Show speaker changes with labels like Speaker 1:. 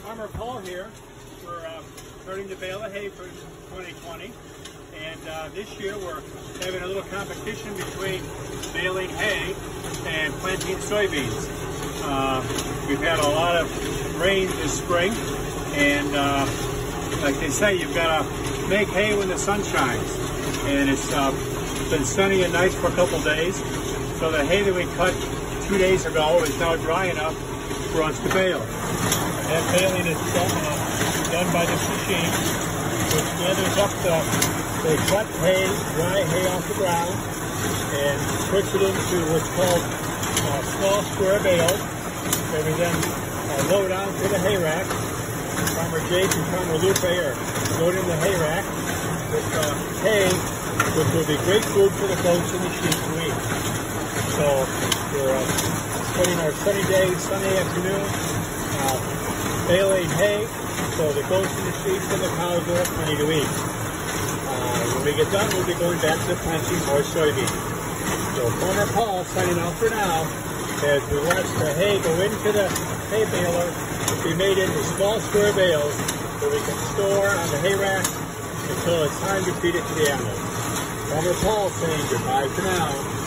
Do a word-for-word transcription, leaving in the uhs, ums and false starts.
Speaker 1: Farmer Paul here. We're uh, starting to bale the hay for twenty twenty, and uh, this year we're having a little competition between baling hay and planting soybeans. Uh, we've had a lot of rain this spring, and uh, like they say, you've got to make hay when the sun shines. And it's uh, been sunny and nice for a couple days, so the hay that we cut two days ago is now dry enough for us to bale. That baling is done, uh, done by this machine, which gathers up the, the cut hay, dry hay off the ground, and puts it into what's called uh, small square bales that we then uh, load onto the hay rack. Farmer Jake and Farmer Lupe are loading the hay rack with uh, hay, which will be great food for the goats and the sheep to eat. So we're uh, spending our sunny day, sunny afternoon, uh, baling hay, so the goats and the sheep and the cows will have plenty to eat. Uh, when we get done, we'll be going back to planting more soybeans. So Farmer Paul signing off for now, as we watch the hay go into the hay baler to be made into small square bales that we can store on the hay rack until it's time to feed it to the animals. Farmer Paul saying goodbye for now.